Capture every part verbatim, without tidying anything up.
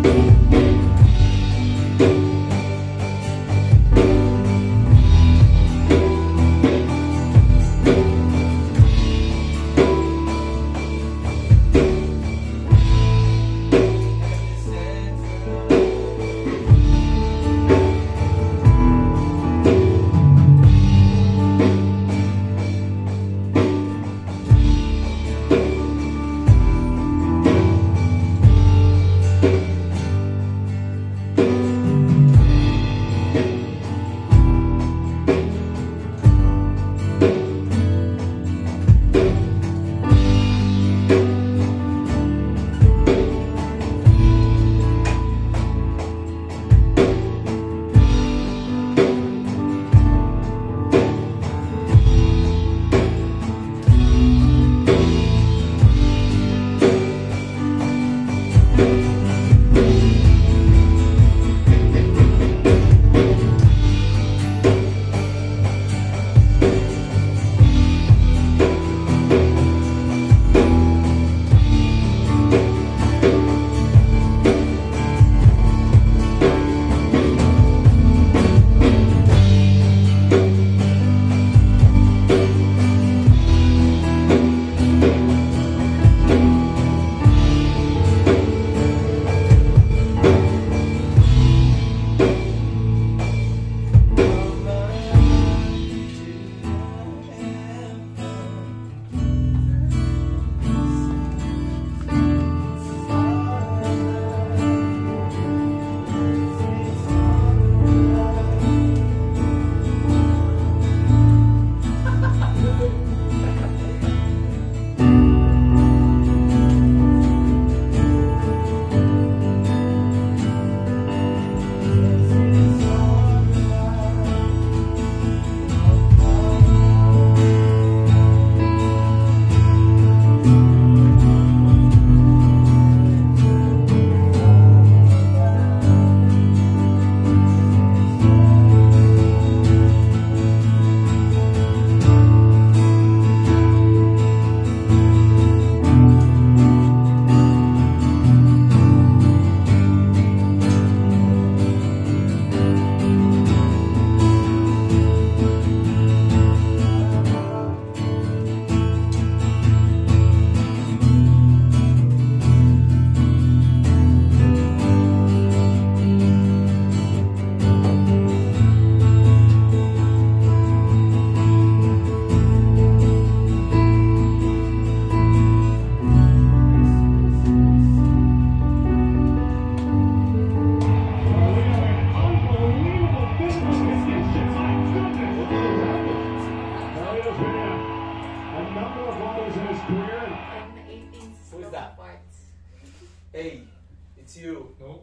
Hey, it's you. No.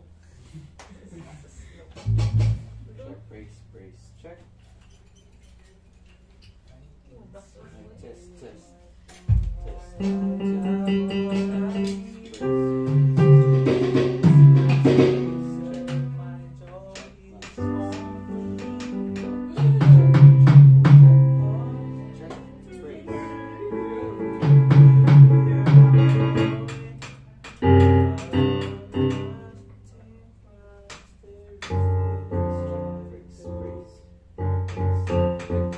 Check, brace, brace, check. Test, test,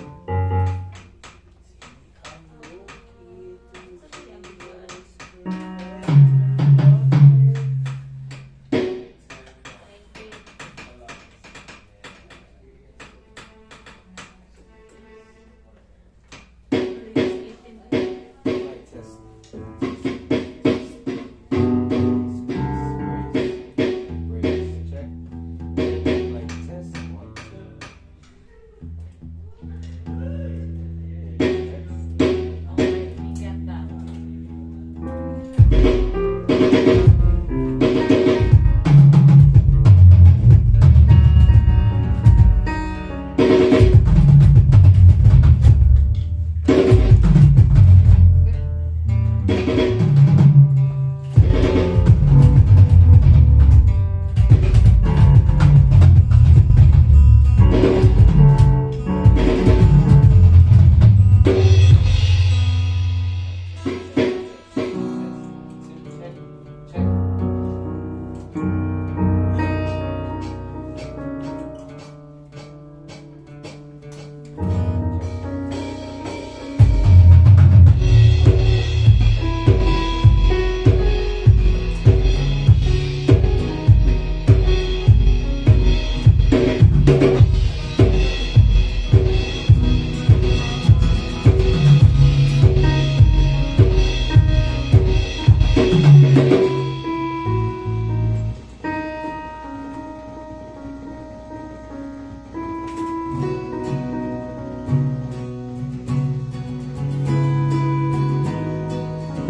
test.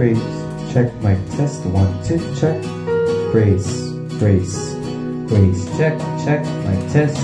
brace, check, mic test, one, two, check, brace, brace, brace, check, check, mic test.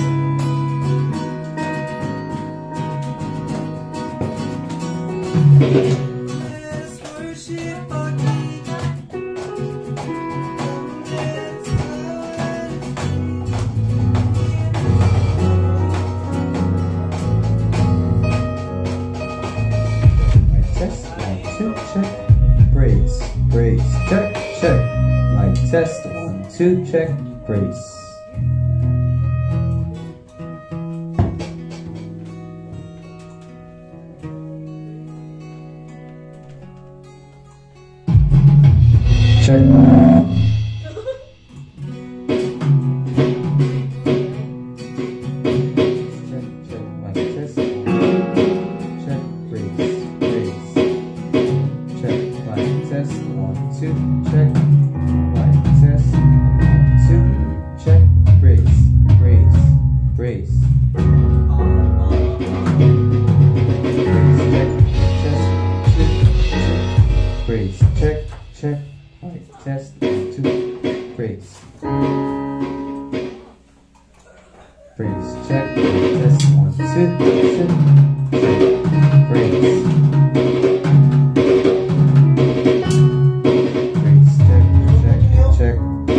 Test, one, two, check, brace. Check. Brace, check, check, right, test, one, two, brace. Brace, check, test, one, two, check, brace. Brace, check, check, check.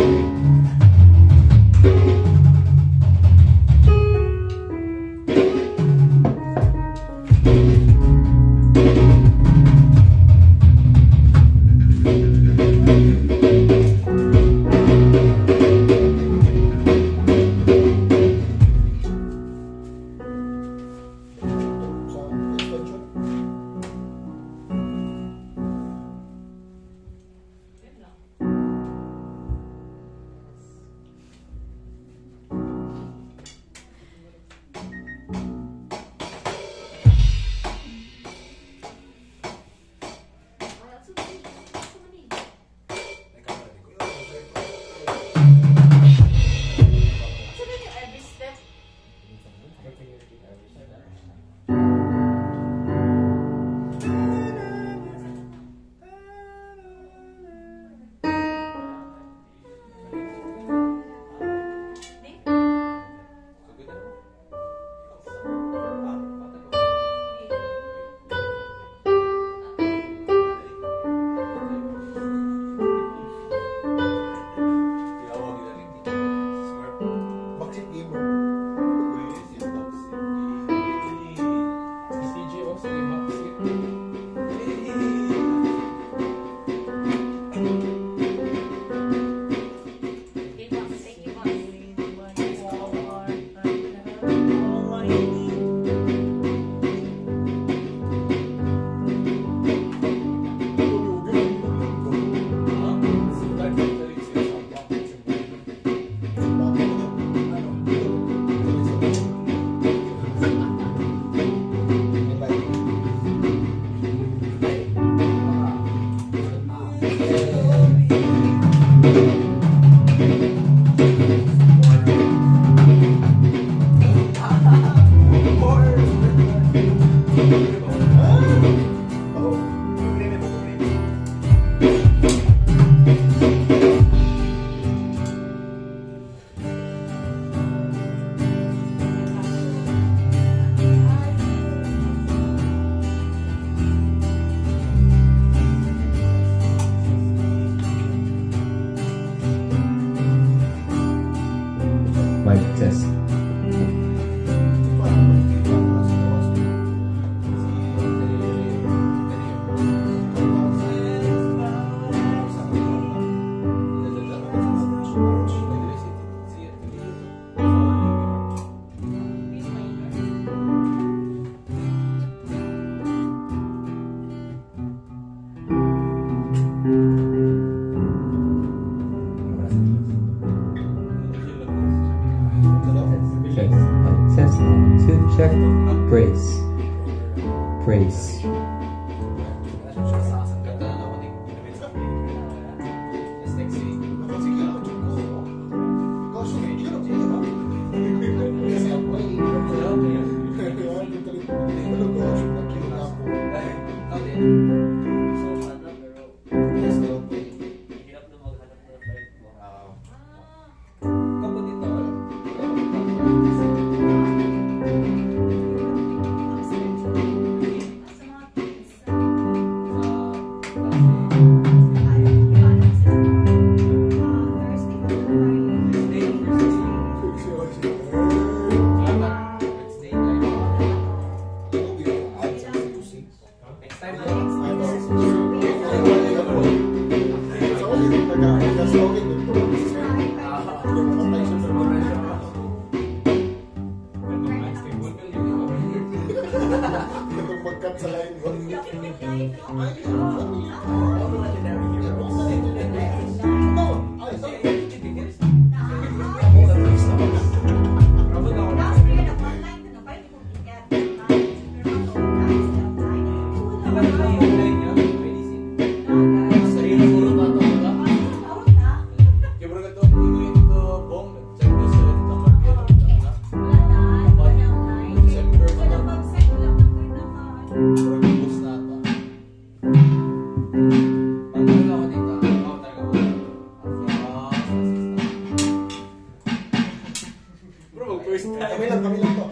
Check, brace, brace. Itong magkat sa line ko. Kami lang, kami lang to.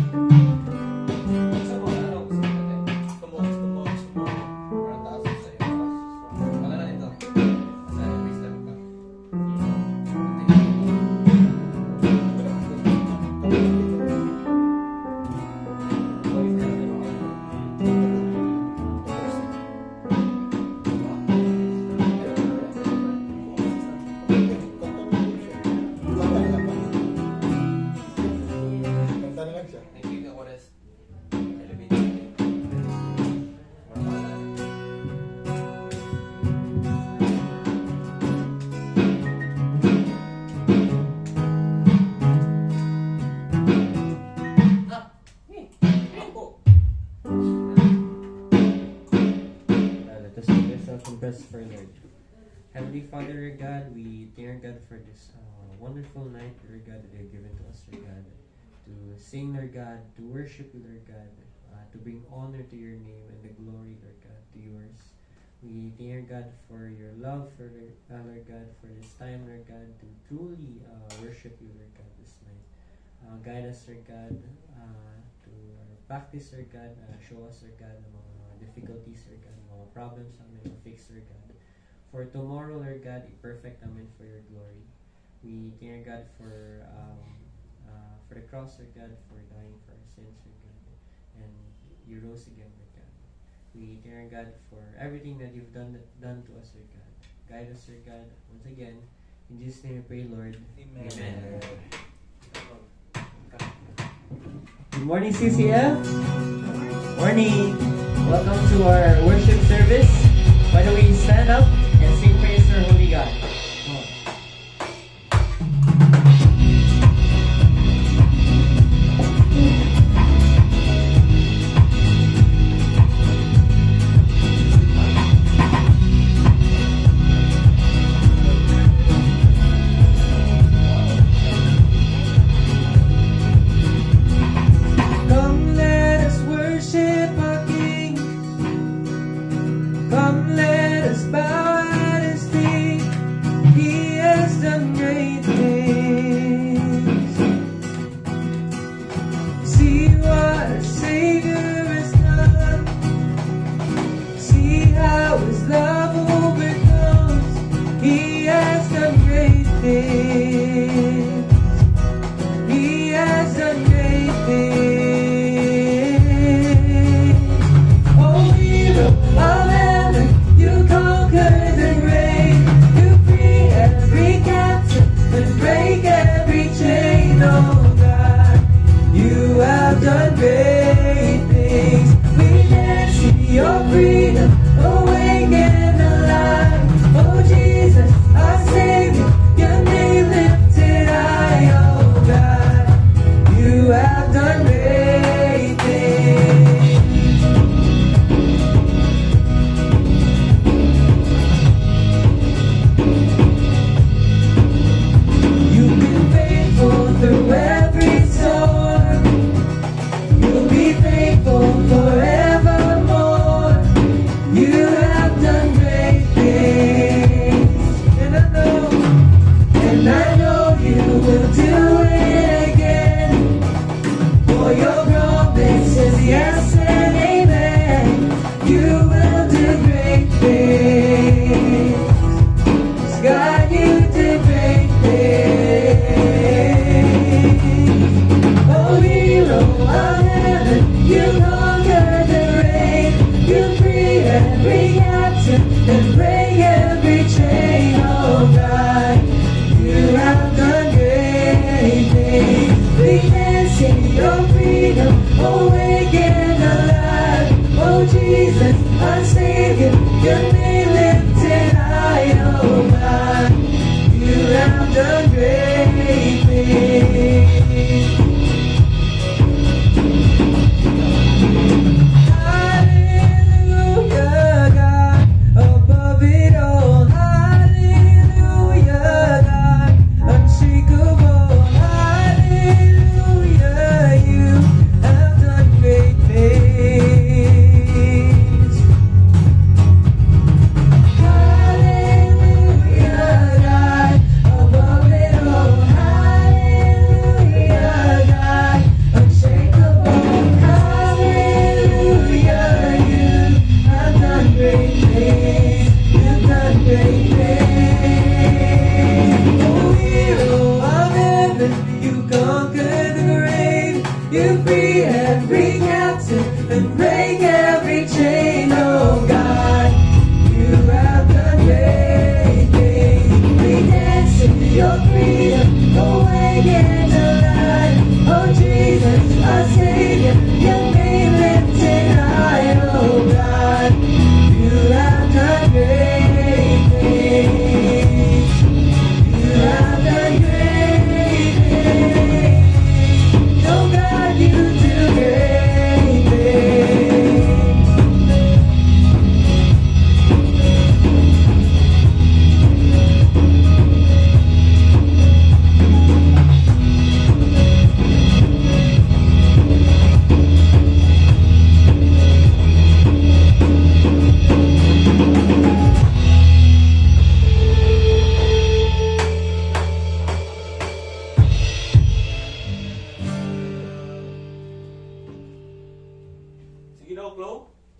Compress for Lord. Heavenly Father, Lord God, we thank our God for this uh, wonderful night, Lord God, that you have given to us, Lord God, to sing, Lord God, to worship you, Lord God, uh, to bring honor to your name and the glory, Lord God, to yours. We thank our God for your love, for uh, Lord God, for this time, Lord God, to truly uh, worship you, Lord God, this night. Uh, guide us, Lord God, uh, to our practice, Lord God, uh, show us, Lord God, the mga difficulties, Lord God, mga problems namin, fix, Lord God. For tomorrow, Lord God, i-perfect namin for your glory. We thank God for um, uh, for the cross, Lord God, for dying for our sins, Lord God, and you rose again, Lord God. We thank God for everything that you've done done to us, Lord God. Guide us, Lord God, once again. In Jesus' name we pray, Lord. Amen. Amen. Good morning, C C F. Morning. Welcome to our worship service. Why don't we stand up and sing praise to our holy God? Come on. Come, let us worship our King. Come, let us bow at his feet. He has done great things. See what our Savior has done. See how his love overcomes. He has done great things. He has done great things. Oh, hero of heaven, you conquered the grave. You free every captive and break every chain. Oh God, you have done great things. We can see your freedom, awake and alive. Oh Jesus, our Savior, your name done great things. Hallelujah, God, above it all. Hallelujah, God, unshakable. Hallelujah, you have done great things. Hallelujah, God, above it all. Hallelujah, God, unshakable. Hallelujah, you have done great things. You've done great things. Oh, hero of heaven, you conquered the grave. You free every captive and break every chain. Oh God, you have done great things. We dance in your freedom, awakened alive. Oh Jesus, our Savior, your name lifted high. Oh God, you have done great things. You have done great things. Oh God, you do great things. Sige daw, Flo.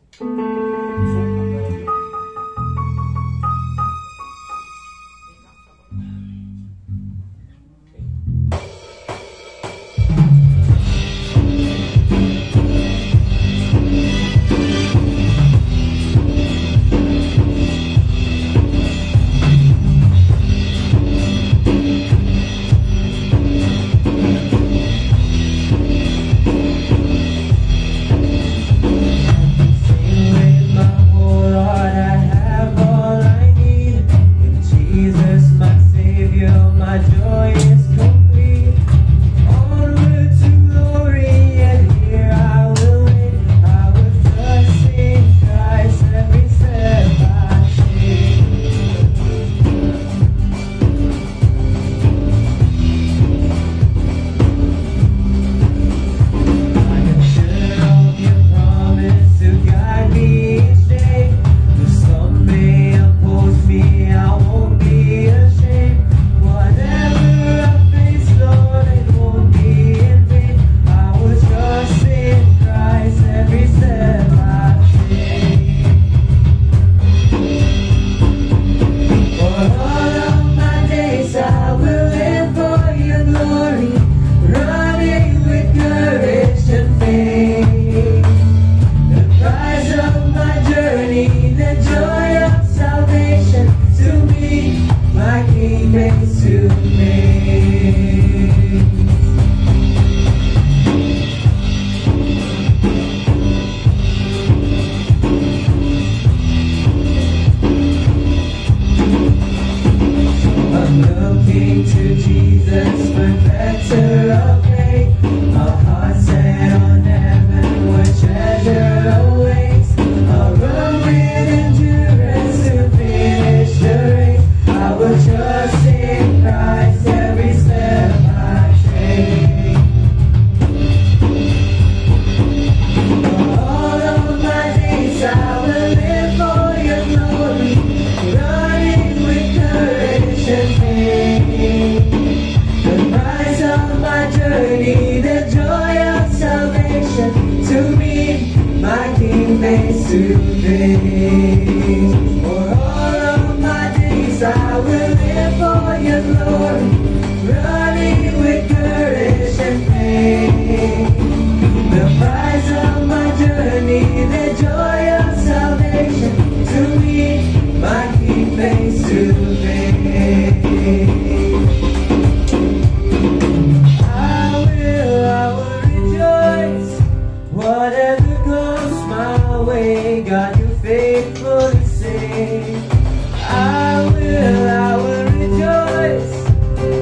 Sing with my whole heart, I have all I need. In Jesus, my Savior, my joy is complete. Onward to glory, and here I will wait. I will trust in Christ every step I take. I am sure of your promise to guide me each day. Though some may oppose me, I won't be ashamed. Whatever I face, Lord, it won't be in vain. I will trust in Christ every step I take. For all of my days I will live for your glory, running with courage and faith. The prize of my journey, the joy of salvation, to me, my King pays to me. I'm looking to Jesus, perfecter of faith. Our hearts set on heaven, where treasure awaits. I'll run with endurance to finish the race. I will trust in Christ every step I take. For all of my days I will live for your glory, running with courage and faith. The prize of my journey, the joy of salvation, to me, my King pays to face. For all of my days I will live for your glory, running with courage and faith. The prize of my journey, the joy of salvation, to me, my King pays to face. I will, I will rejoice, whatever comes my way. God, you're faithful to save. I will, I will rejoice,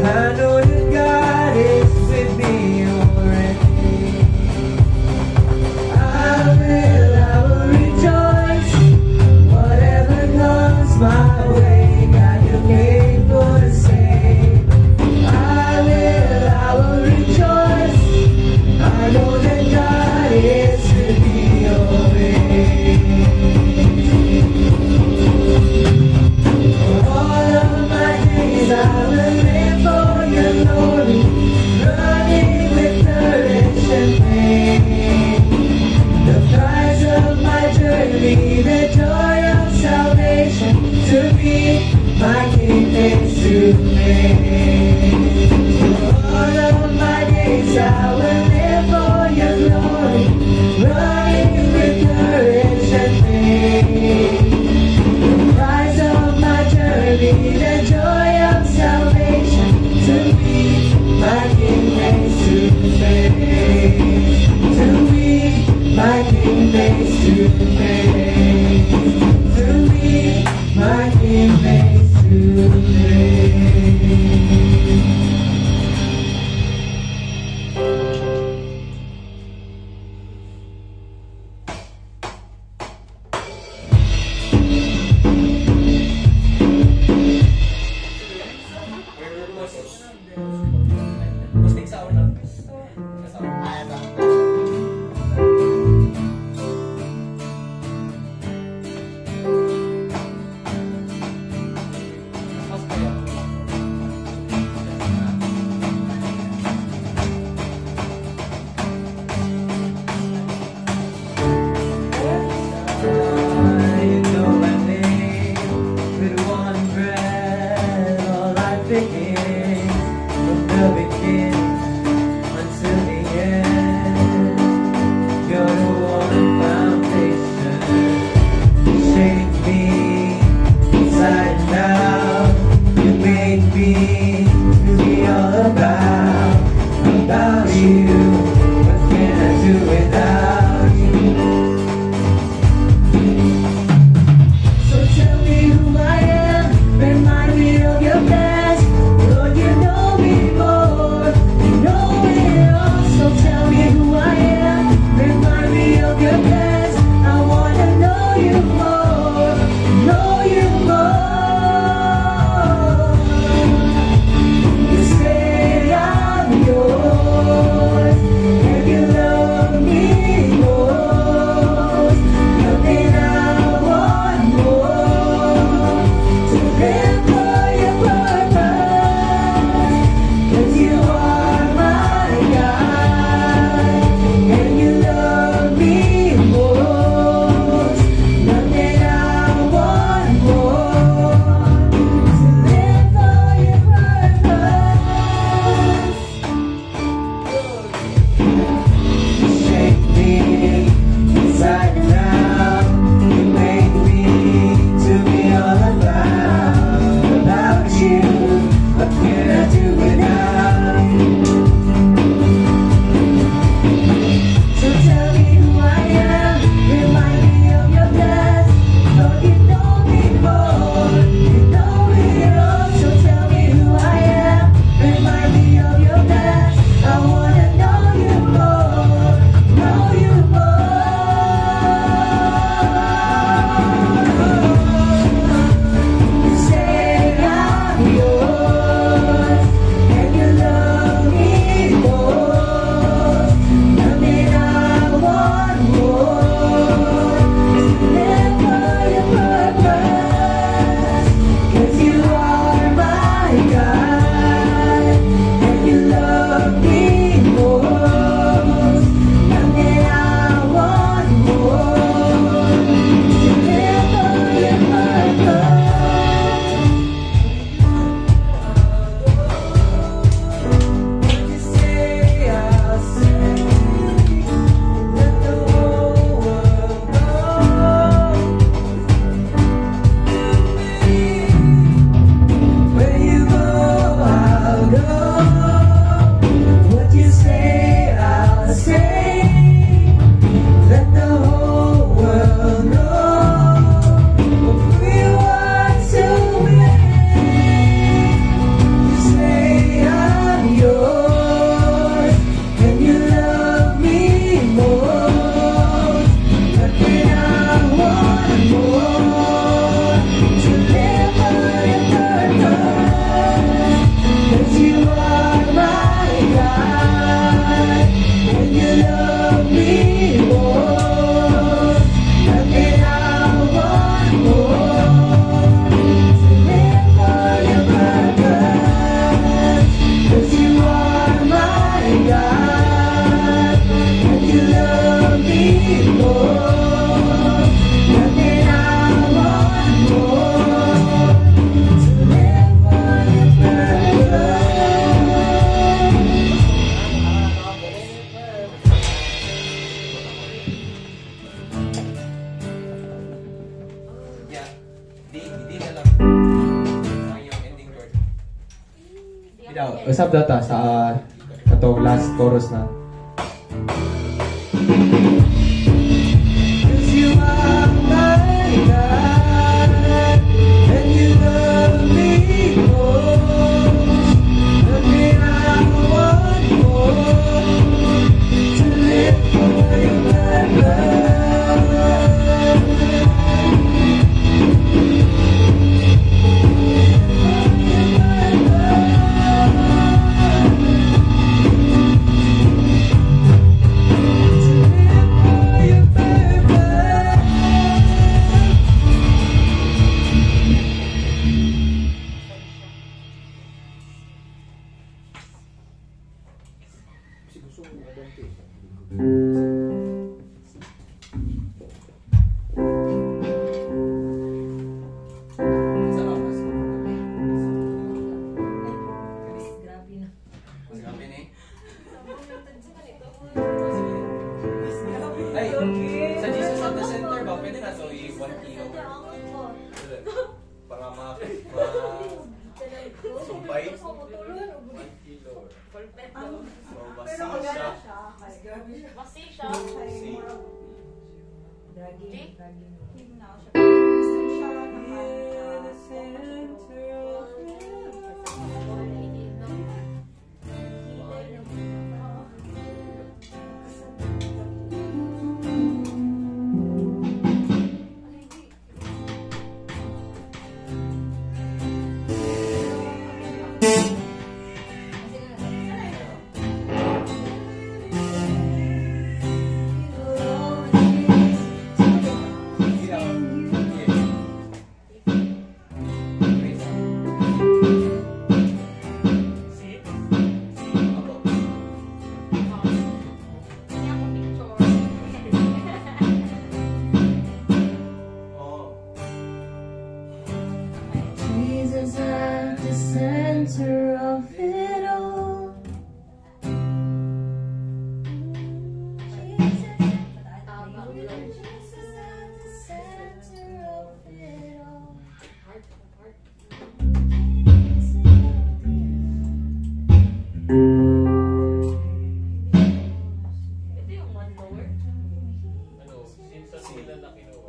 All of my days I will live for your glory, running with courage and faith. The prize of my journey, the joy of salvation, to me, my King makes to face. To me, my King makes to face. To me, my King makes to face. Uh, usab data sa uh, katong last chorus na. Cause you are my God, and you love me most. But me, I want more to live for your purpose. Ay, sa Jesus at the Center ba? Pwede na so i-one kilo. Para ma... ma... sumpay. one kilo. So, basi siya. Basi siya. Basi. Jesus at the center of it all. Jesus at the center of it all. Ito yung one lower. Ano, since sa sila na kinuha.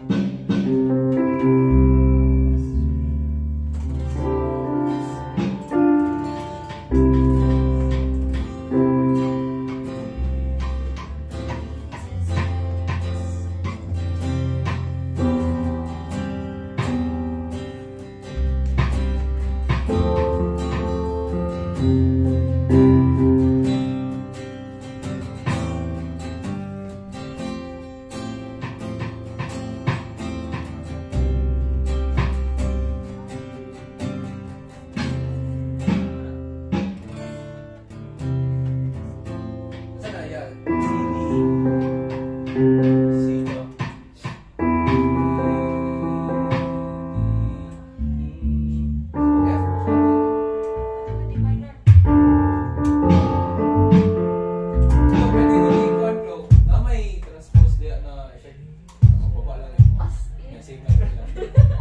Saan na yan? C D. C ba? So, pwede ko i-kuhan bro. Na may transpose diya na effect. Mababa lang yun. Yan, same lang yun lang.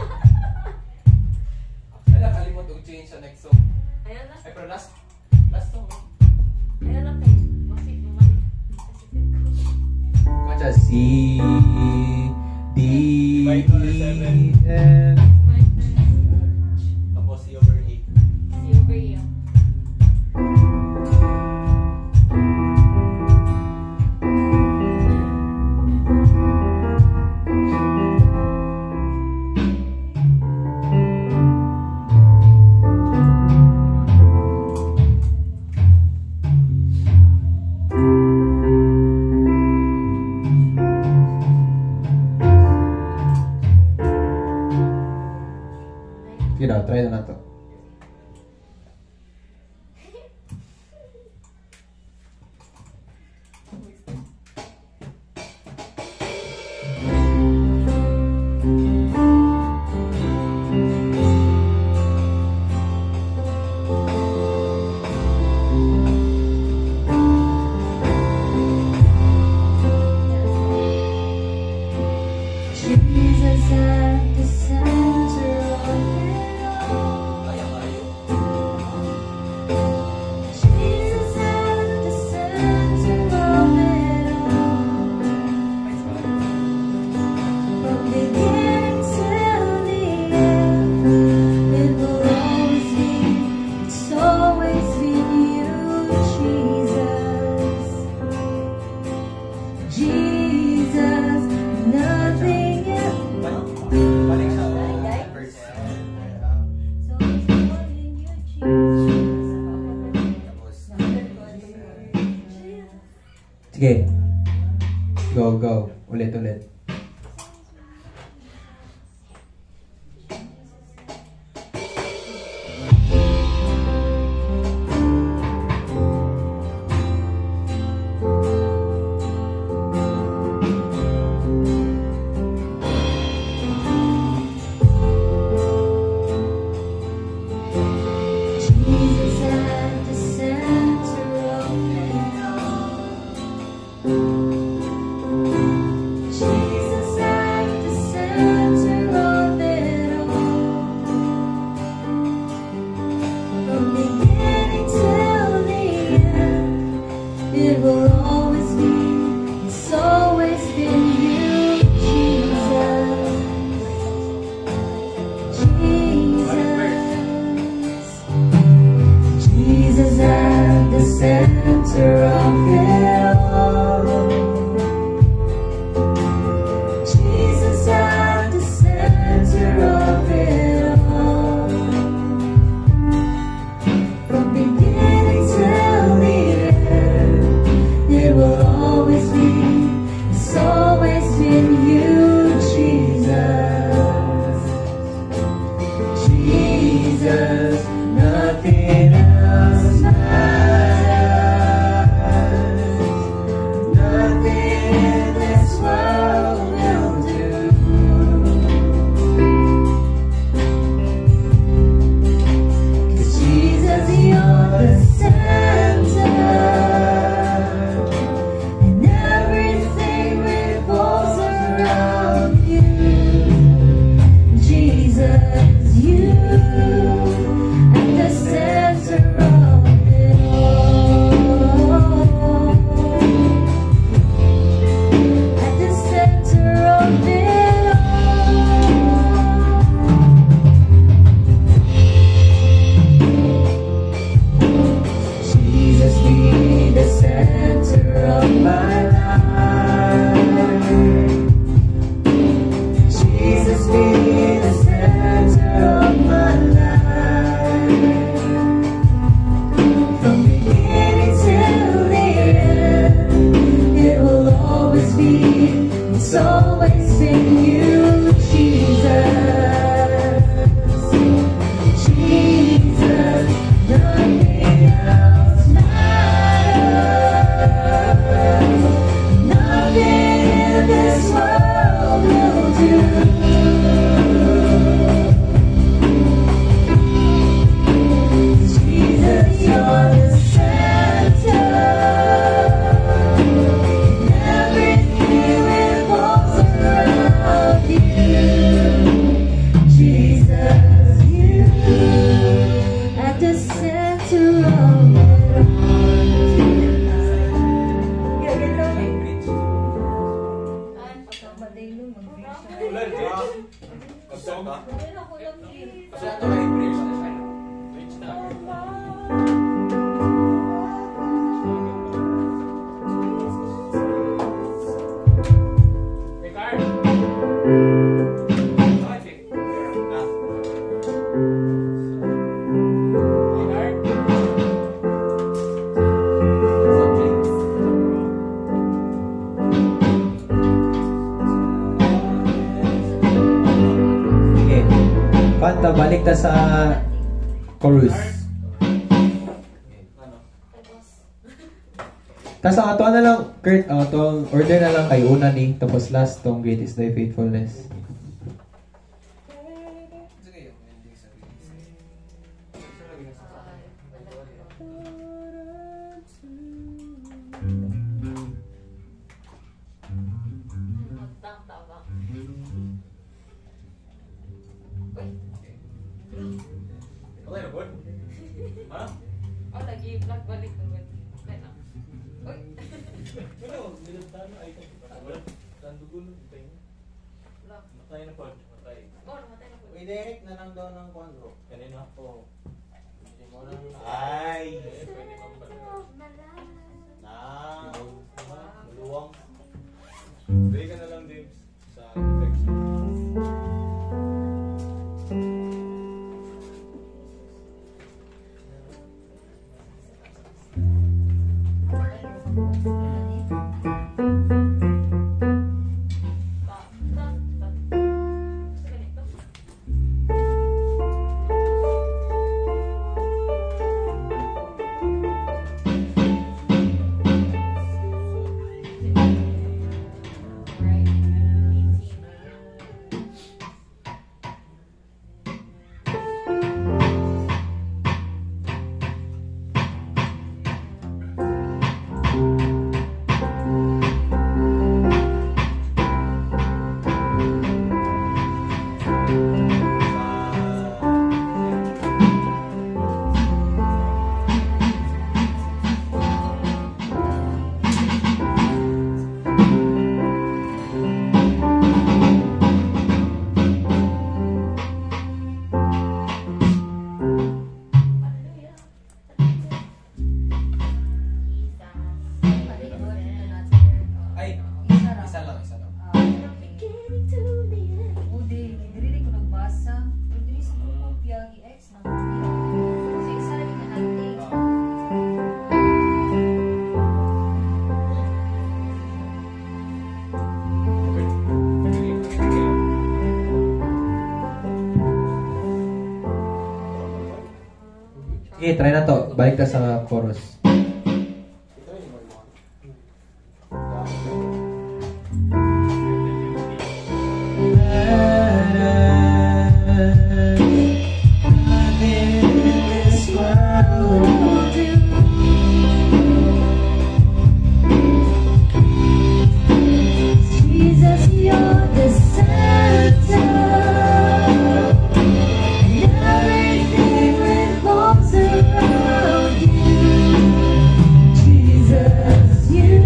Ala, kalimot og change sa next song. Ayan na. Ay, pero last, last song. no? Ayan na kayo. Basi naman. Matcha C, D, Minor seven. E, F. Tapos C over E. See over here. Cause Sige. Go, go. Ulit, ulit. Jesus at the center of it all. Jesus at the center of it all. From beginning till the end, it will always be, it's always been you, Jesus. Jesus. Jesus at the center of it all. Jesus at the center of it all. From beginning till the end, it will always be, it's always been you, Jesus. Jesus, nothing else matters. Nothing in this world will do. 'Cause Jesus, you're the center, and everything revolves around you. Jesus, you at the center of it all. At the center of it all. Jesus, be the center of my life. Jesus, be the center of my life. From beginning till the end, it will always be, it's always been you, Jesus. Jesus, nothing else matters. Nothing in this world will do. Jesus, you're the center, and everything revolves around you. Jesus, you at the center of it Ulan, James. Kapsang ka? Kasi ato ay bridge na siya. Reach na. May card? Okay, check. Ah. May card? Sige. Kanta, balik ta sa chorus. Ano? Tapos ang ato na lang, Kurt, ang atong order na lang kay una ni, tapos last tong Great is Thy Faithfulness. Sige, yung ending sa release. Magtang-tama. Okay na, boy? Ha? Oh, lagi vlog balik naman. Okay na. Uy. Ano? Nilantan na item. Wala. Tandugulo. Tayo. Vlog. Matay na, pod. Matay. Oh, namatay na po. Uy, direct na lang daw ng kwan, bro. Kanina ako. Hindi mo lang... Ay! Pwede pa ba? Na... Wow. Maluwang. Pwede ka na lang, James. Sa infection. all. Okay, try na to. Balik ta sa chorus. Jesus, you're the center, and everything revolves around you. Jesus, you,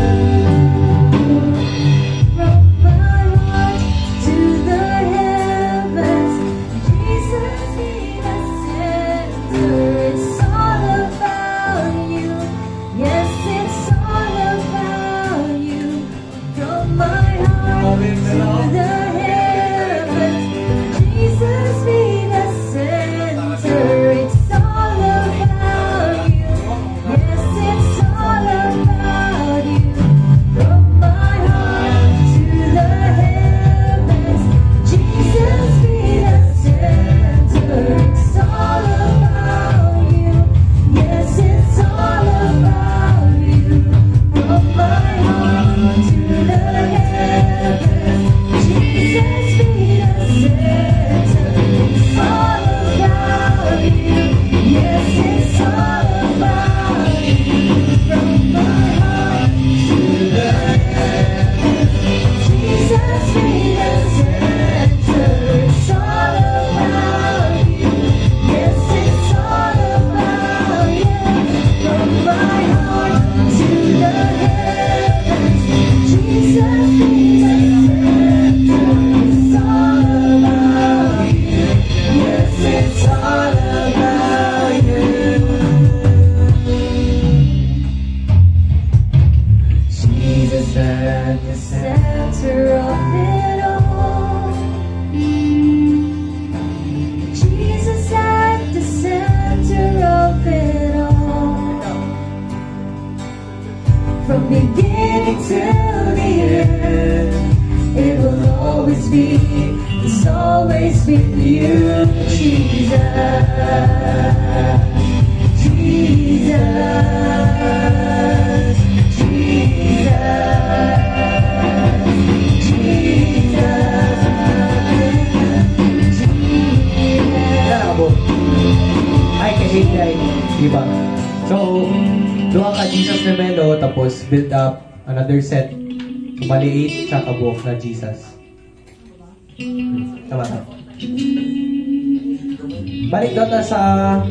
from my heart to the heavens. Jesus, be the center. It's all about you. Yes, it's all about you. From my heart to the heavens, Jesus be the center. It's all about you. Yes, it's all about you. From my heart to the heavens, Jesus be the center. It's all about you. Yes, it's all about you. From my heart to the heavens, Jesus be the center. It's all about you. Yes, it's all about you. From my heart to the heavens, Jesus be the center. It's all about you. Yes, it's all about you. From my heart to the heavens, Jesus be the center. It's all about you. Yes, it's all about you. Jesus at the center of it all. Jesus at the center of it all. From beginning till the end, it will always be, it's always been you, Jesus. Jesus. Jesus. Jesus. Abo. Ay, kasi ay, diba? So, duha ka Jesus na melo, tapos build up another set. So, bali eight sa kabuok na Jesus. Hmm, Tama ta. Balik daw ta sa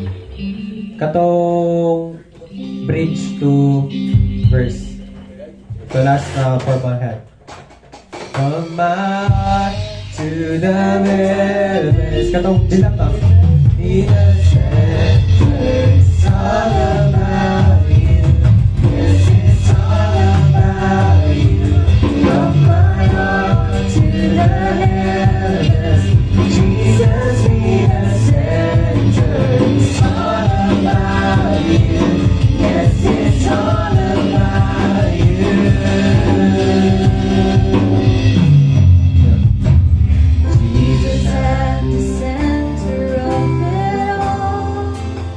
katong bridge to verse. So, last na for my head. From my heart to the heavens. Katong build up ta. In the center, it's all about you. Yes, it's all about you. From my heart to the heavens, Jesus be the center. It's all about you. Yes, it's all about you. Jesus at the center of it all.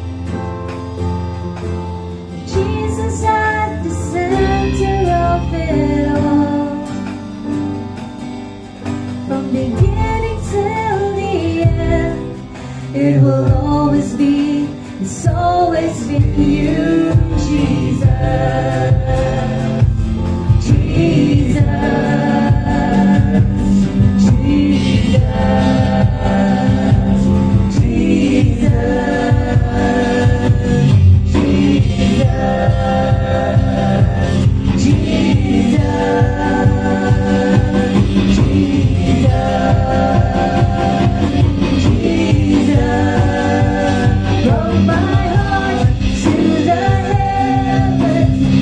Jesus at the center of it all. From beginning till the end, it will always be, it's always been you, Jesus. Jesus. Jesus. Jesus. Jesus. Jesus. Jesus. From my heart to the heavens,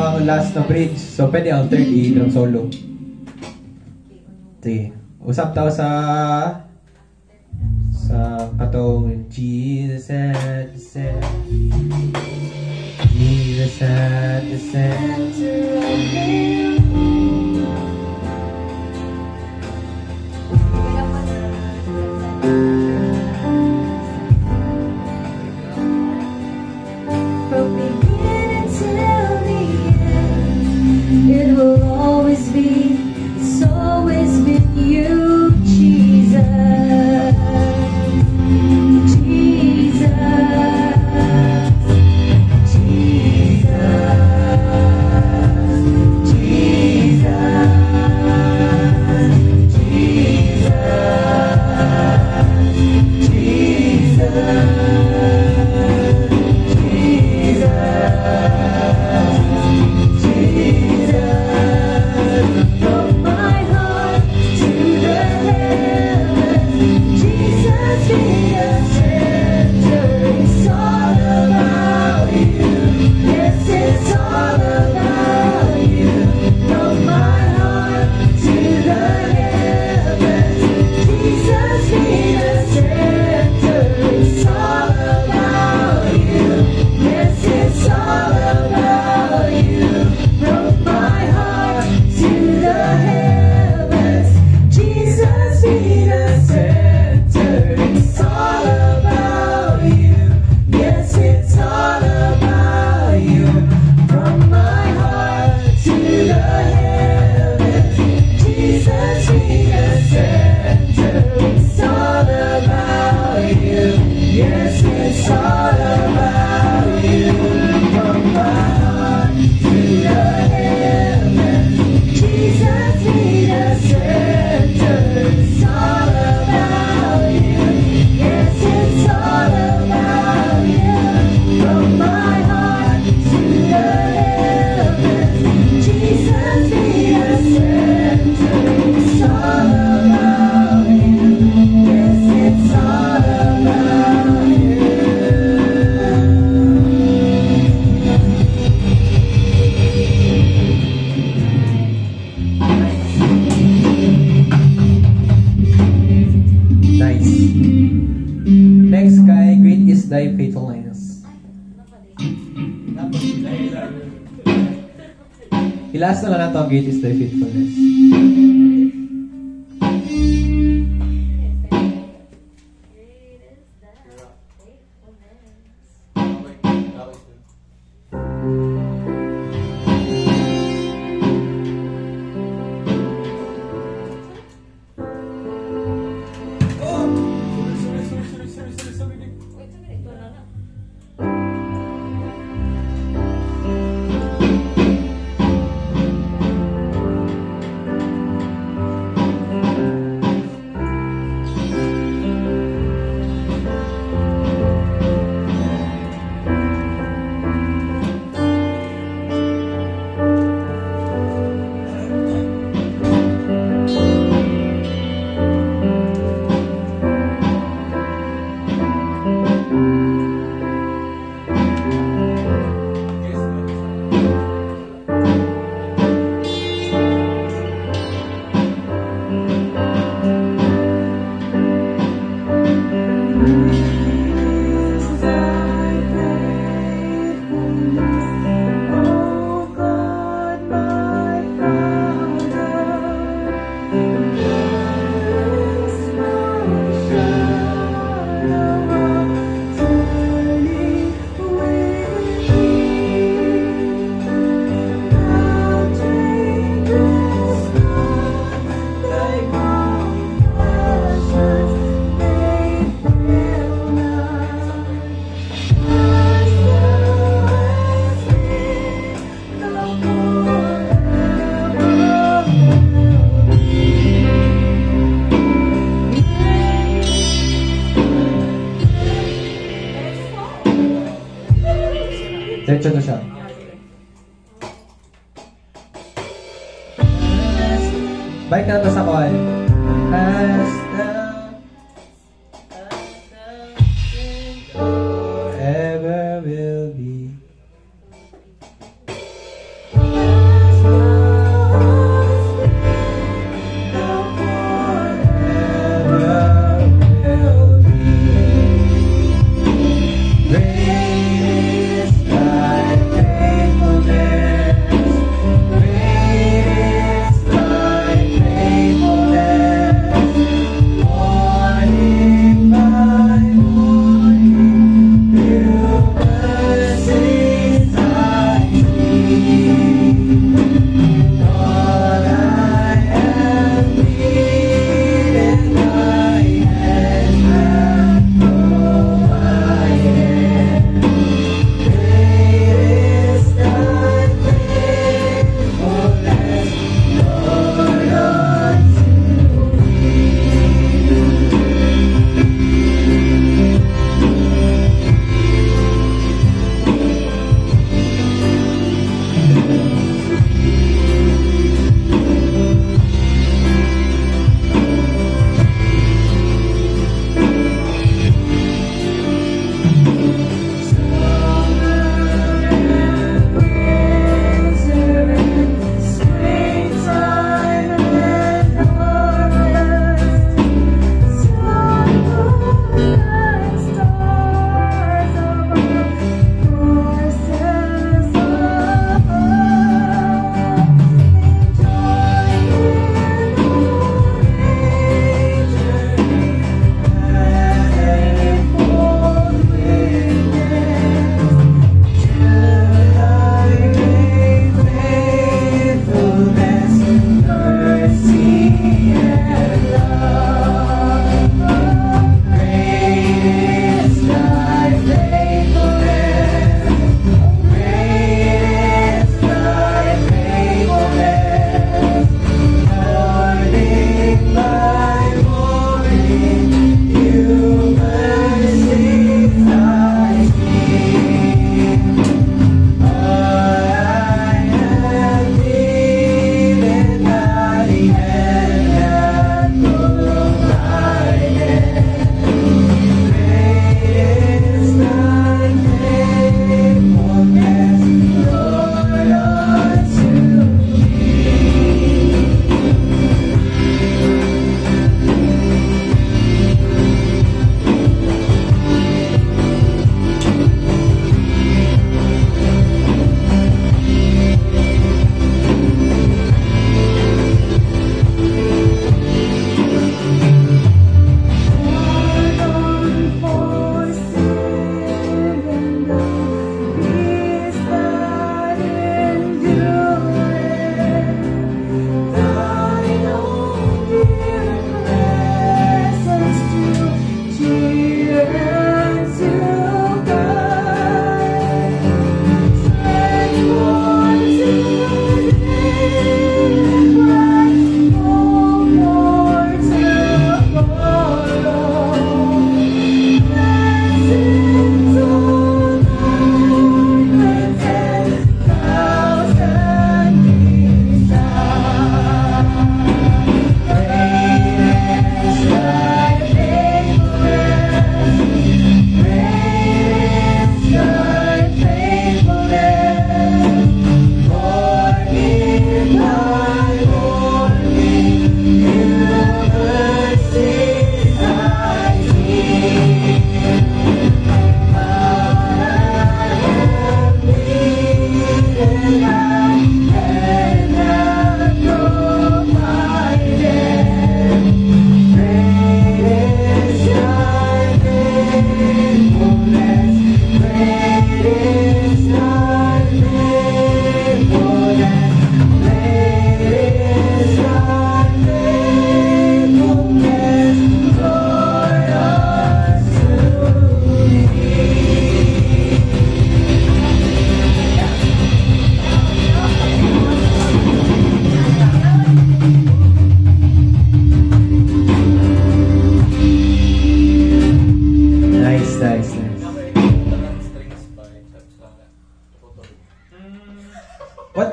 ang last na bridge. So, pwede alternate i-drum solo. Sige. Usap tao sa sa katong Jesus at the center. Jesus at the center of him. From beginning till the end, it will always be, it's always been you, Jesus, Jesus, Jesus, Jesus, Jesus, thy faithfulness. Ilas na lang nato ang great is thy faithfulness. Diretso na siya. Balik na naman sa call. As the forever will be.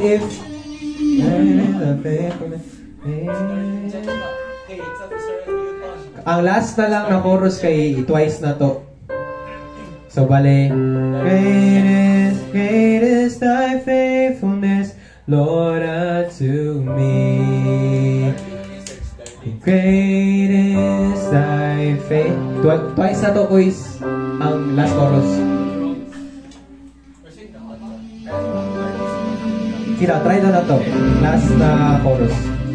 if the faithfulness. Hey, it's up to Sir Newton. Ang last na lang na chorus kay twice na to. So bale, great is, great is thy faithfulness, Lord, unto me. Great is thy faith. Twi- twice na to, boys. Ang last chorus. Sila, try na na to. Last na chorus.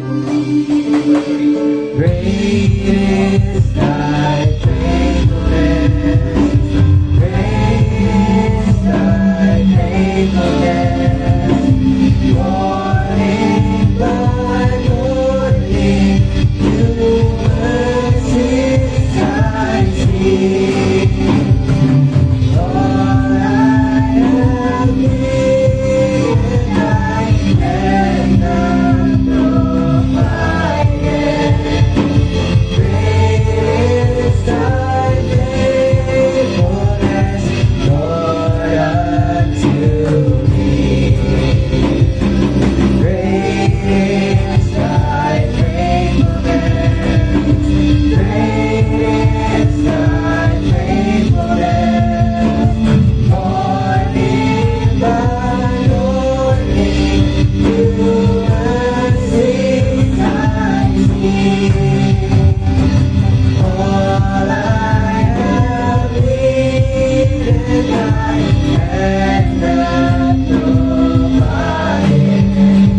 Great is thy faithfulness. Great is thy faithfulness. Morning by morning, new mercies I see. All I have needed, I cannot provide. Great is thy faithfulness, Lord, unto me. Great is thy faithfulness. Great is thy faithfulness. Morning by morning, new mercies I see. All I have needed, I cannot provide.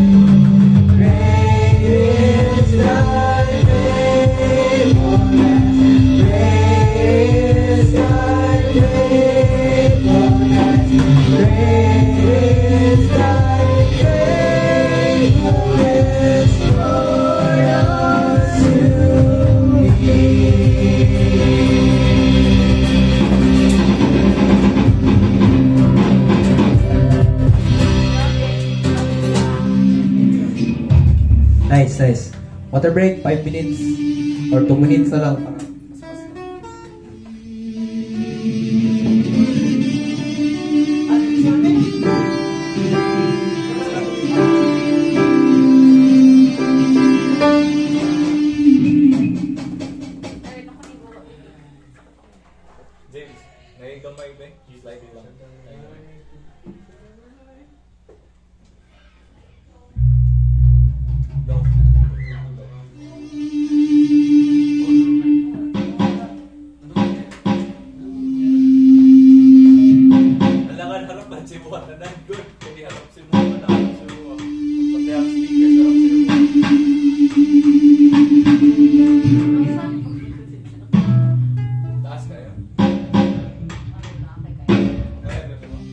Great is thy faithfulness. Great is thy faithfulness. Great is thy faithfulness, Lord, unto me. Nice, nice. Water break, five minutes or two minutes na lang. James, naigamay ba? Slide lang. Go. Alangan harapan si Buwan na good. Jadi harap si Buwan na harap si Buwan. Pati ang speakers harap si Buwan. Taas kayo. Kaya ba mo?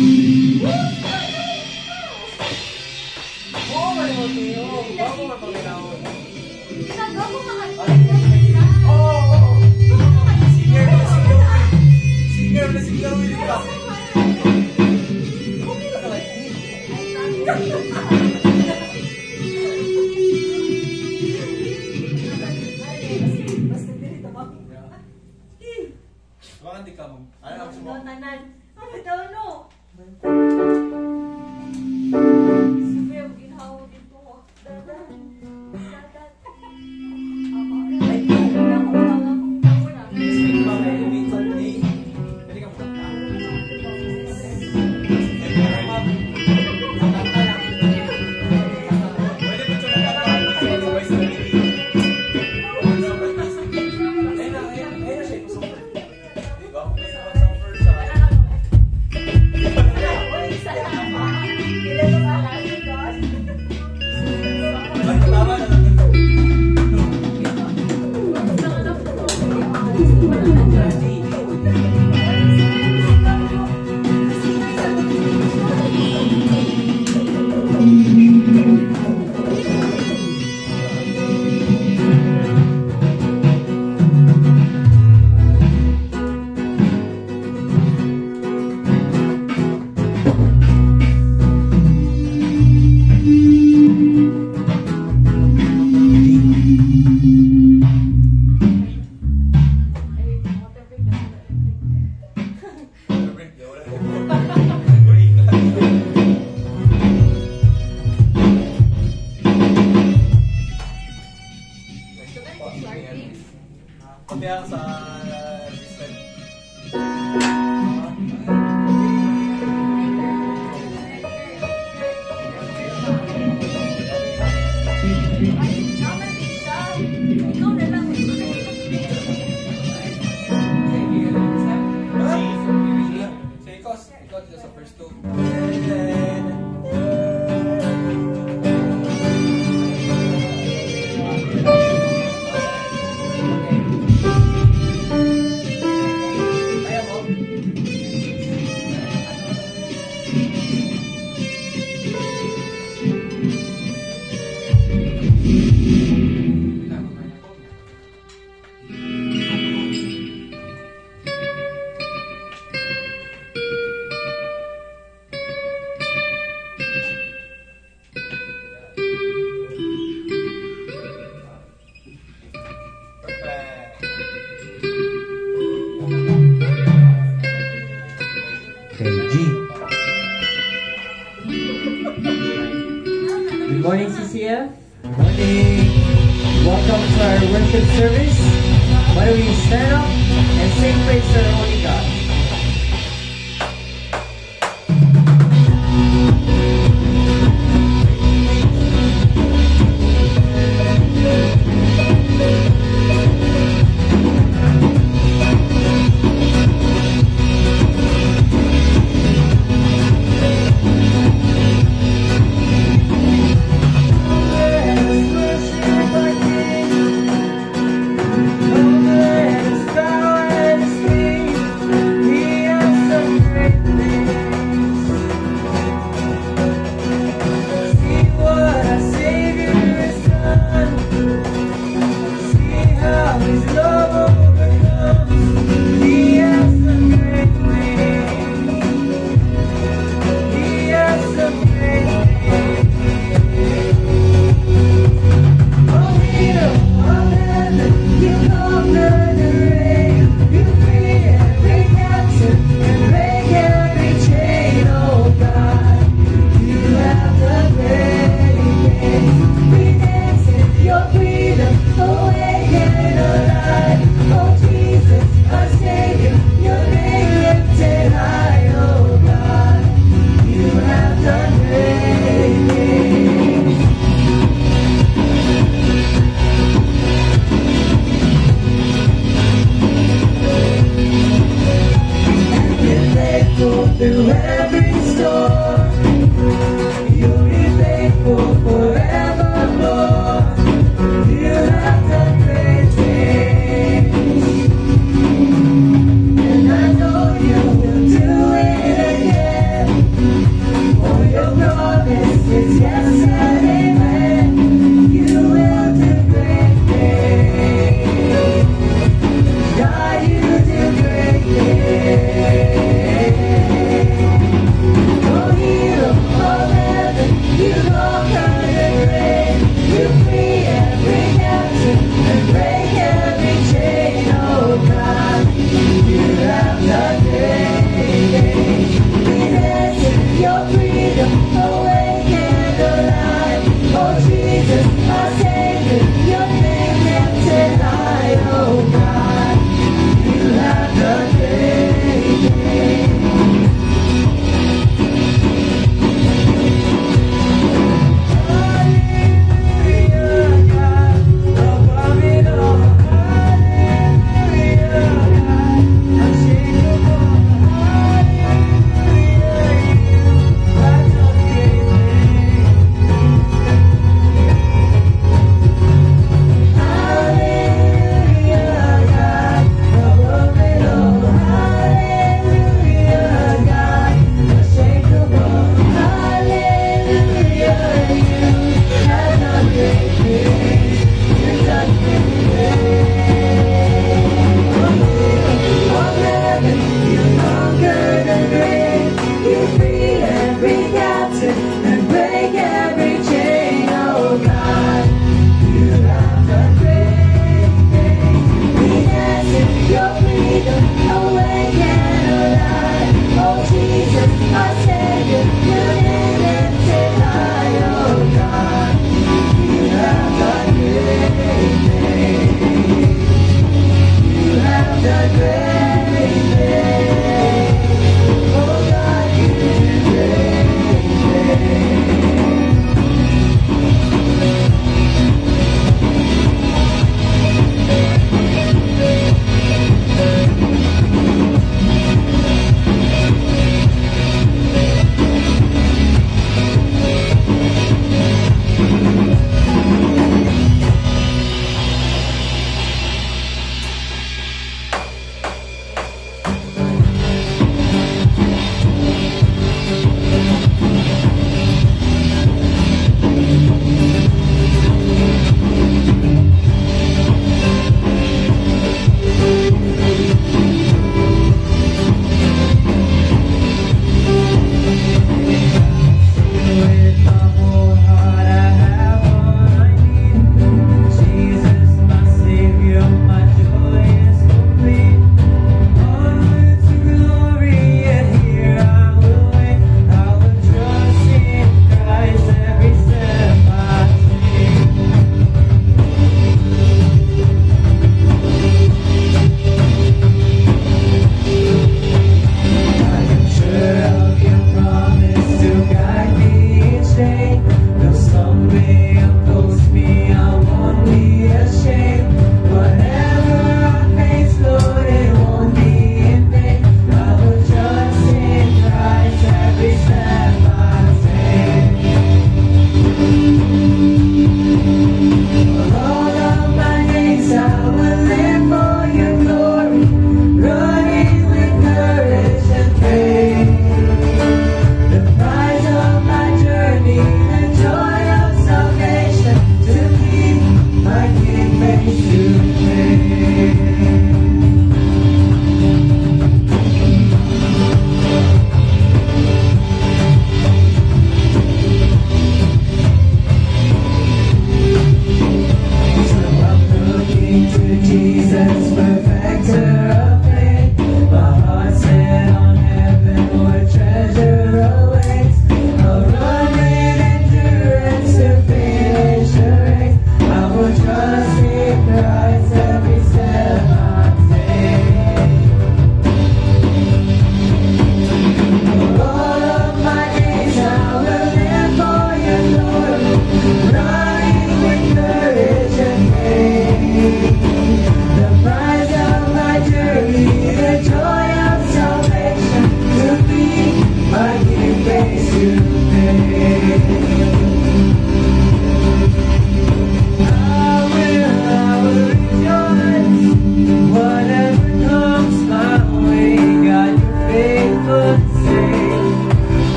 Bago ka pang Ginagawa ko mga Oo, oo, oo. Senior na si Chloe. Senior na si Chloe, di ba? Baka di ka mag... Ano ang gusto mo? tanan. Ano daw no? Sabi ang ginhawa dito. Dadan. Dadan. Ay, wala ko wala akong wala. Speak ba kayo minsan eh? Pwede kang punta. Pwede mo siya magkakaroon sa sabay sa sarili. Ayun na, ayun na, ayun na siya. Diba? Pwede naman sa first sa... Ay, tama na lang. Pati ako sa assistant. Sa ikaw, ikaw dito sa first two. Kaya mo? Perfect. Okay, G. Good morning, C C F. Good morning. Welcome to our worship service. Why don't we stand up and sing praise to our holy God? Through every storm, you'll be faithful forevermore. You have done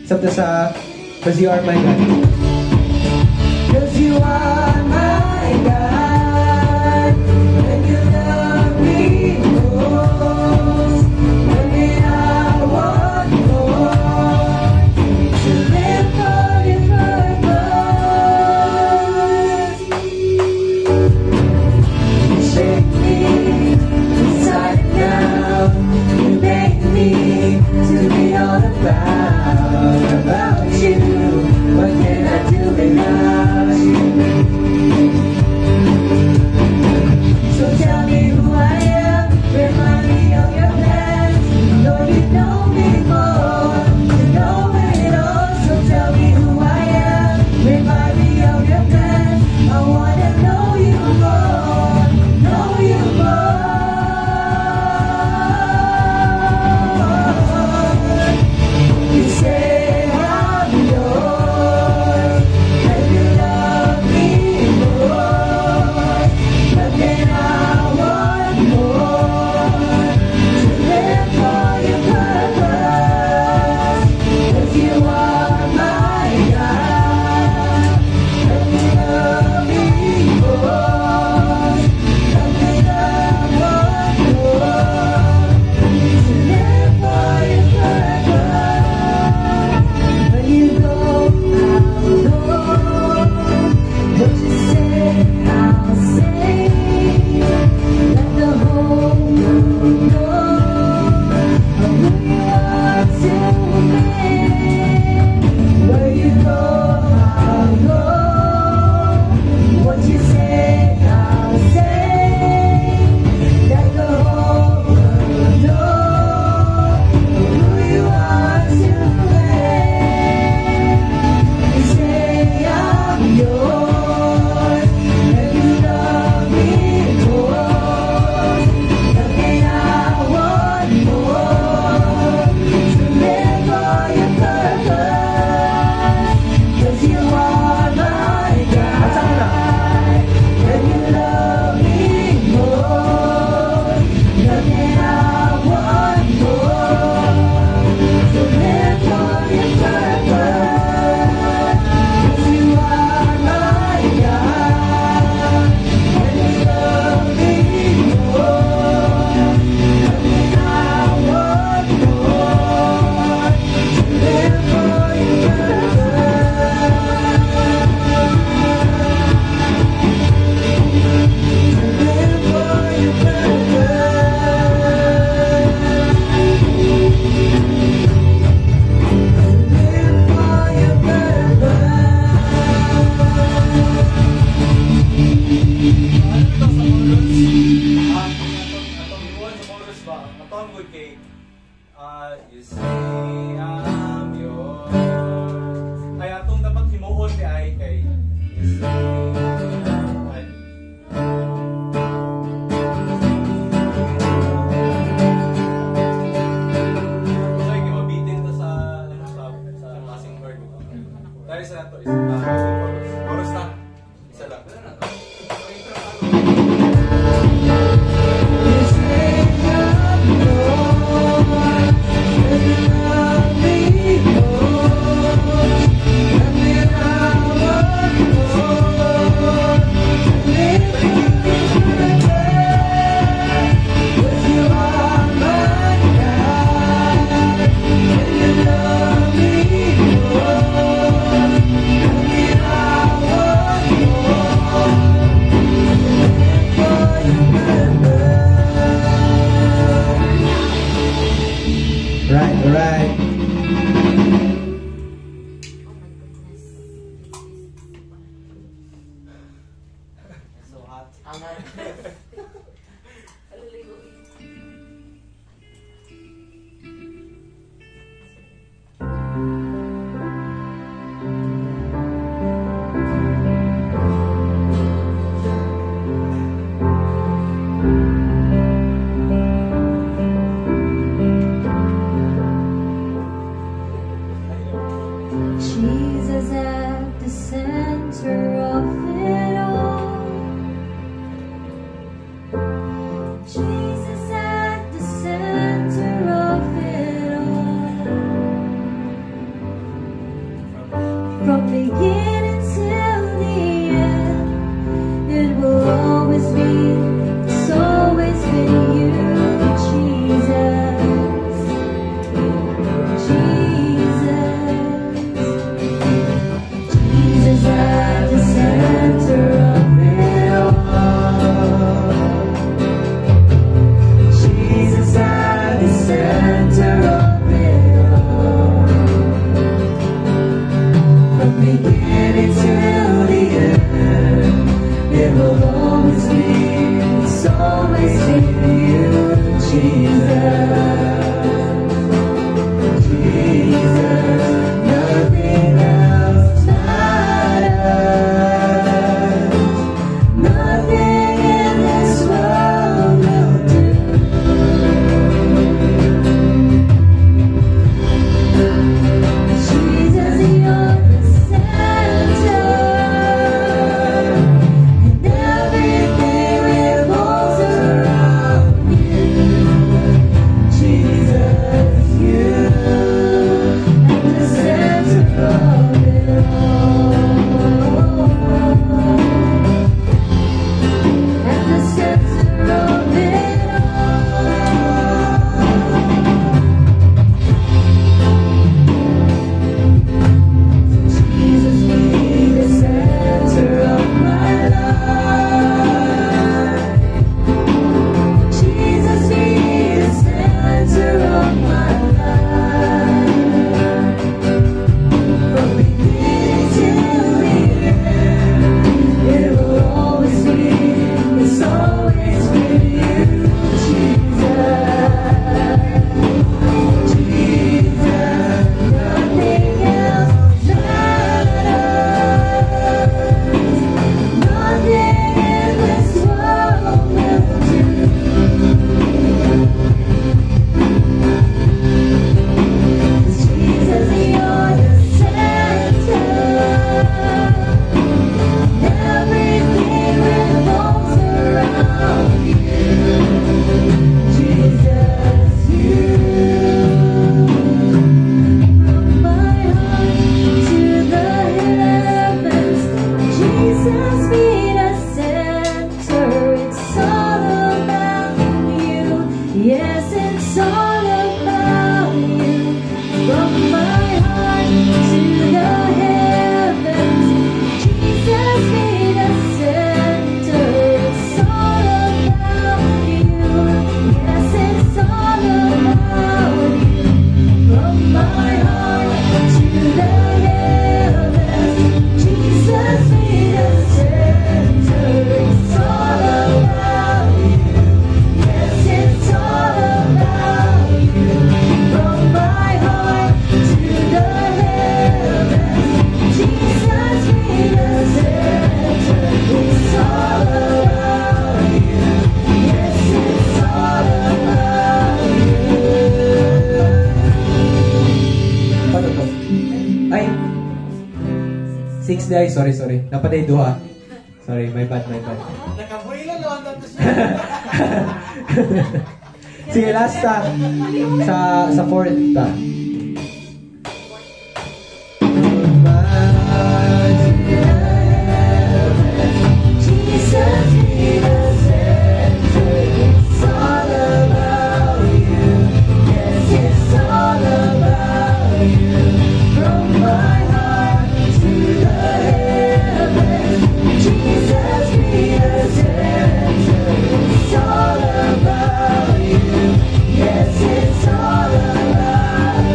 Sabta sa Cause You Are My God. Cause you are my God, and you love me most, and then I want more to live for your purpose. You shake me inside and out, you make me to be all about, about you. What can I do without you? So tell me who I am, remind me of your plans. Lord, you know me more, you know it all. So tell me who I am, remind me of your plans. I wanna know you more, know you more. You say I'm yours, and you love me more, but then I want more to live for your purpose. 'Cause you are my God, and you love me more, but then I want more to live for your purpose. When you go, I'll go. What you say, I'll say. Let the whole world know of who you are to me. Where you go, I'll go. What you say, I'll say. Let the whole world know of who you are to me. You say I'm yours, and you love me more, but then I want more to live for your purpose. 'Cause you are my God, and you love me more, but then I want more to live for your purpose. 'Cause you are my God, and you love me more, but then I want more to live for your purpose. To live for your Ah, you say I'm yours. Ay, atong dapat himuon ni ay kay you say ay. So, ay, mabitin to sa ano sa sa passing word. Dahil sa nato is ah, chorus. Chorus na. Isa lang. You say I'm yours, and you love me more, and then I want more to live for your purpose. 'Cause you are my God, and you love me more, and then I want more to live for your purpose. Right, alright. So hot. Jesus at the center of it all. Six day, sorry, sorry. Napaday duha. Sorry, my bad, my bad. Nakabuhay lang naman natin Sige, last ta. Sa, sa fourth ta. Yes, it's all about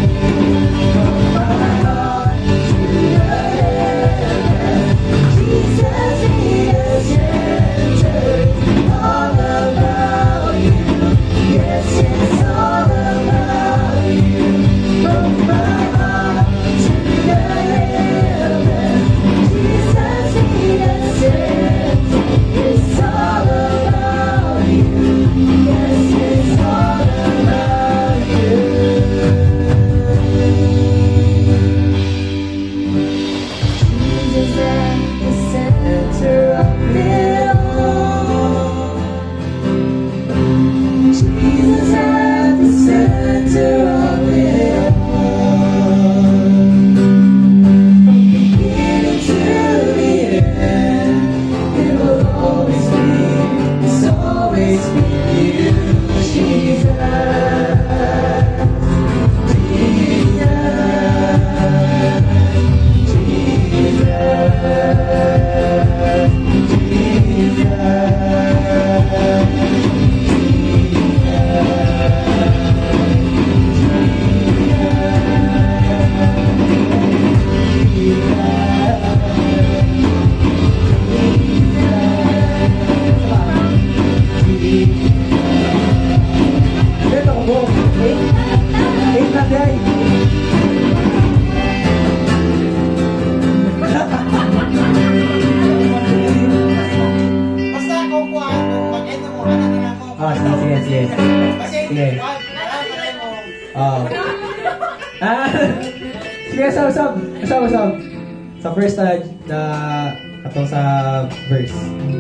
Ah, sige, sige, sige. Kasi, Sige. wag, wala pa rin mo. Ah. Ah. Sige, sab, sab. Sab, sab. Sa first na, na atong sa verse.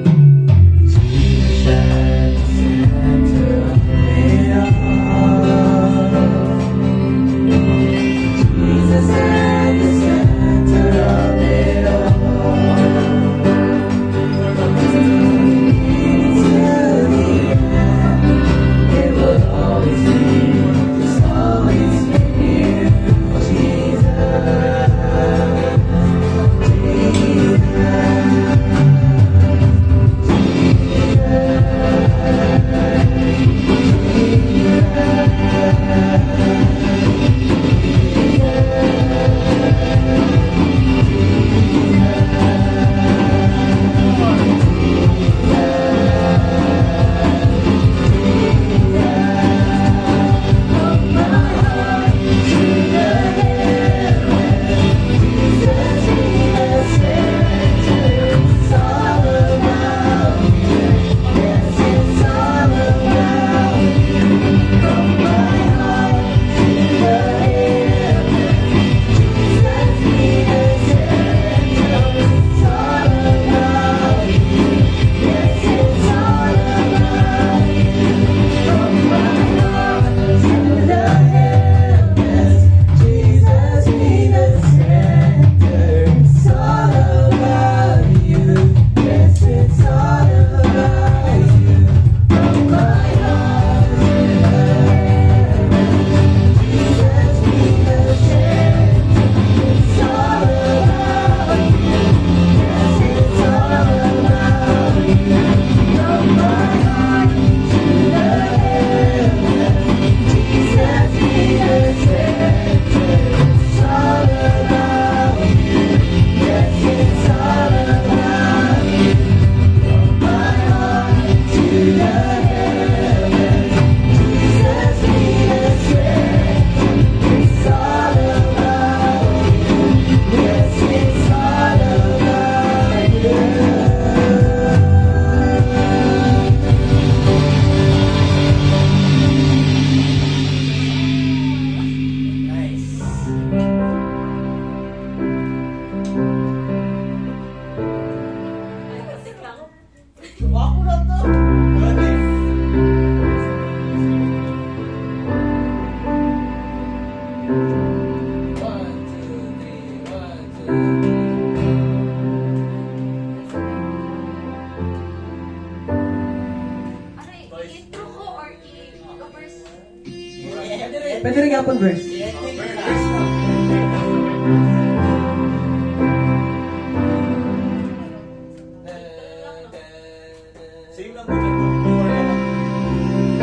Jesus at the center of it all. It will always be, just always be you, Jesus. Wako na to. One, two, three, one, two, Ano, i-intro ko or i-verse? three. Pwede rin kapon verse. Same lang po before naman.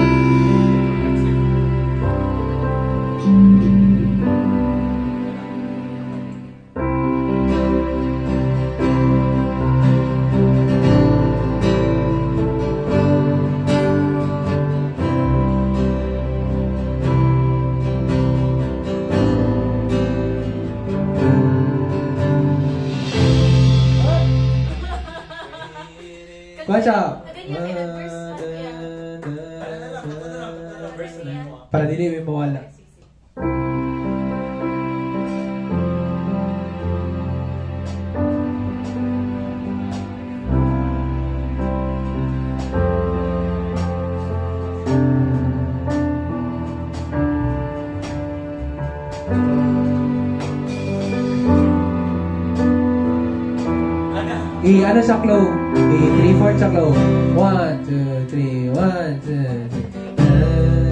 Kuha siya. Ganyan, ganyan, verse na yan. Para dili may mawala. I ano sa claw? I three four sa claw. one two three one two three.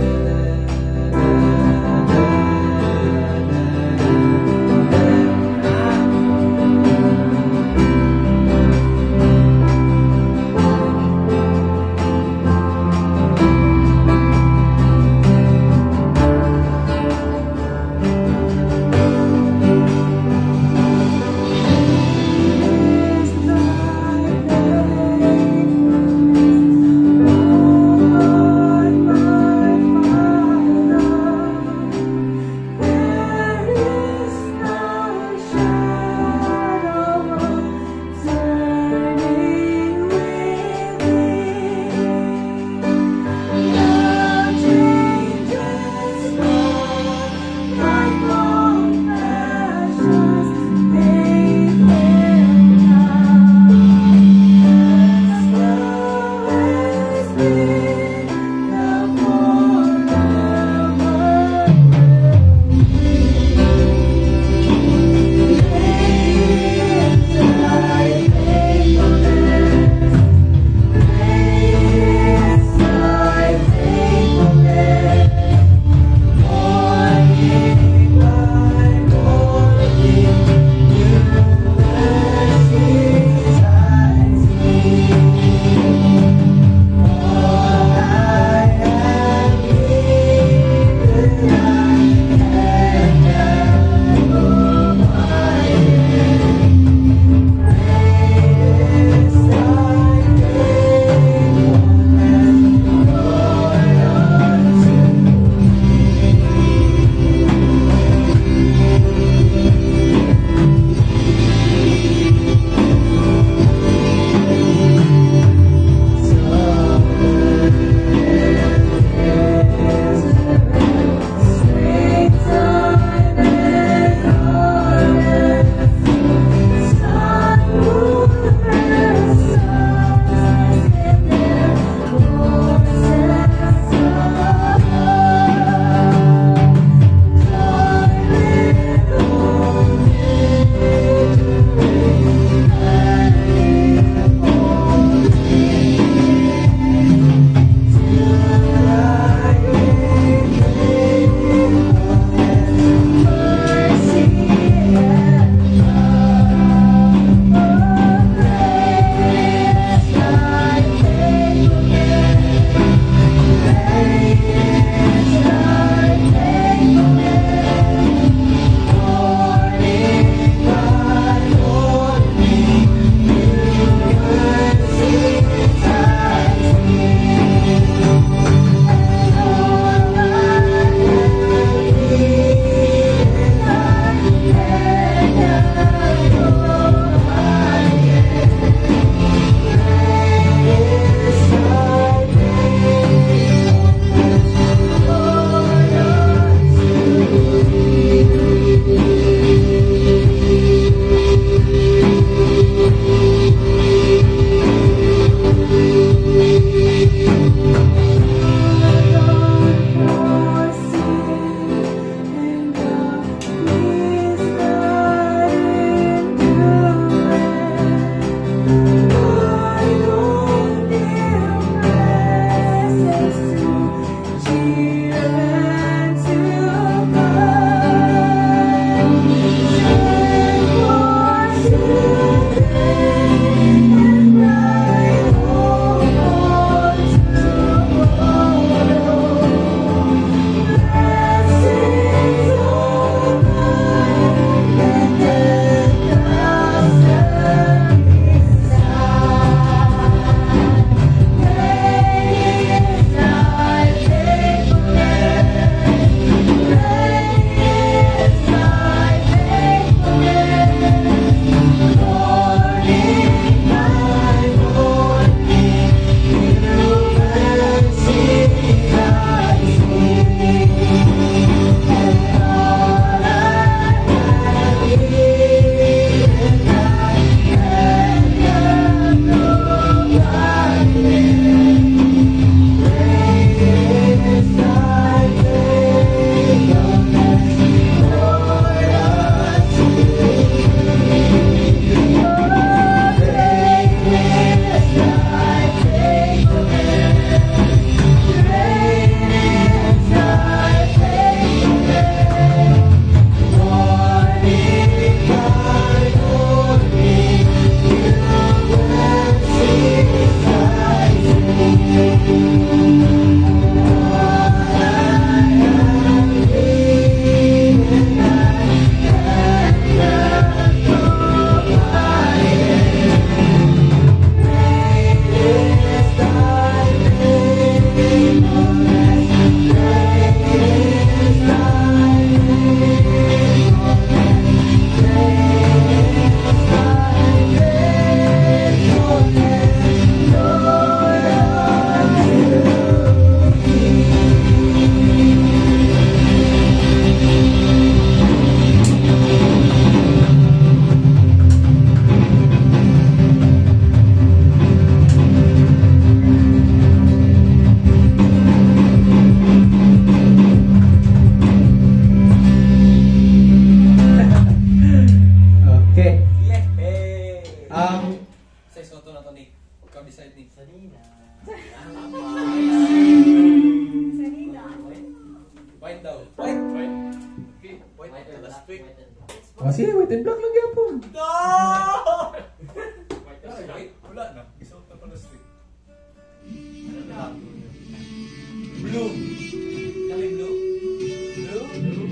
ten black lang yapon. No! Wait, wala na. Isuot na pala stick. Ano na? Blue. Kami blue? Blue? Blue?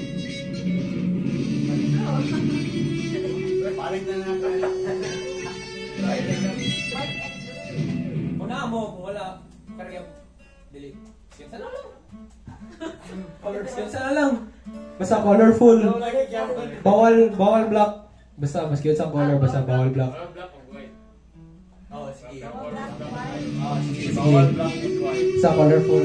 Paling na natin. Una mo, kung wala, karga delete. Siya na lang. Color Yan sana lang. Basta colorful. Bawal, bawal black. Basta, maski yun sa color, basta bawal black. Bawal black o white. Oh, sige. Bawal black o Oh, sige. Bawal black and white. Basta colorful.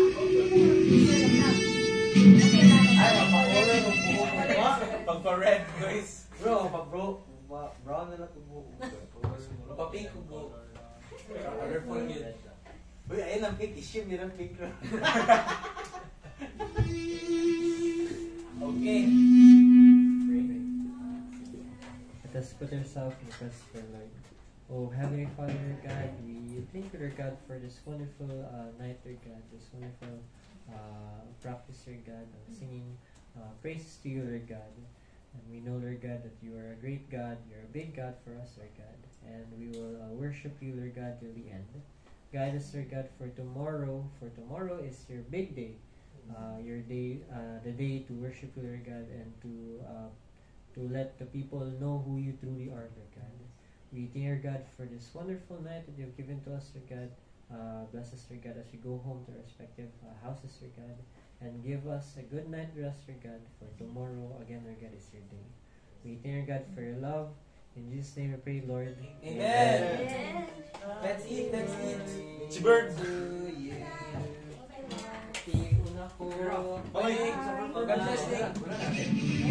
Ay, mapaka-color kung buhok mo ba? Pagpa-red, guys. Bro, pa bro, ba- brown na lang kung buo. Mapa-pink kung buhok. Colorful yun. Uy, ayun ang pink, issue, meron pink ro. Okay. Let us put ourselves in the presence of our Lord. Oh, Heavenly Father, God, we thank you, Lord God, for this wonderful uh, night, Lord God, this wonderful uh, practice, Lord God, of singing uh, praises to you, Lord God. And we know, Lord God, that you are a great God, you're a big God for us, Lord God. And we will uh, worship you, Lord God, till the end. Guide us, Lord God, for tomorrow, for tomorrow is your big day. Uh, your day, uh, the day to worship you, Lord God, and to uh, to let the people know who you truly are, Lord God. We thank you, God, for this wonderful night that you have given to us, Lord God. Uh, bless us, Lord God, as we go home to our respective uh, houses, Lord God, and give us a good night rest, Lord God, for tomorrow, again, Lord God, is your day. We thank you, God, for your love. In Jesus' name we pray, Lord. Amen. Let's eat, let's eat. Chibird. Bye. God bless you.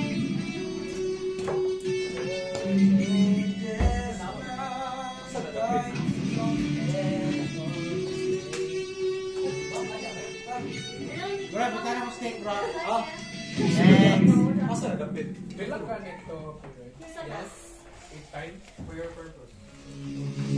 Bro, punta na ko steak, bro. Ah, Next. masa na dapit? Kailan ka nito? Yes. Eight times for your purpose.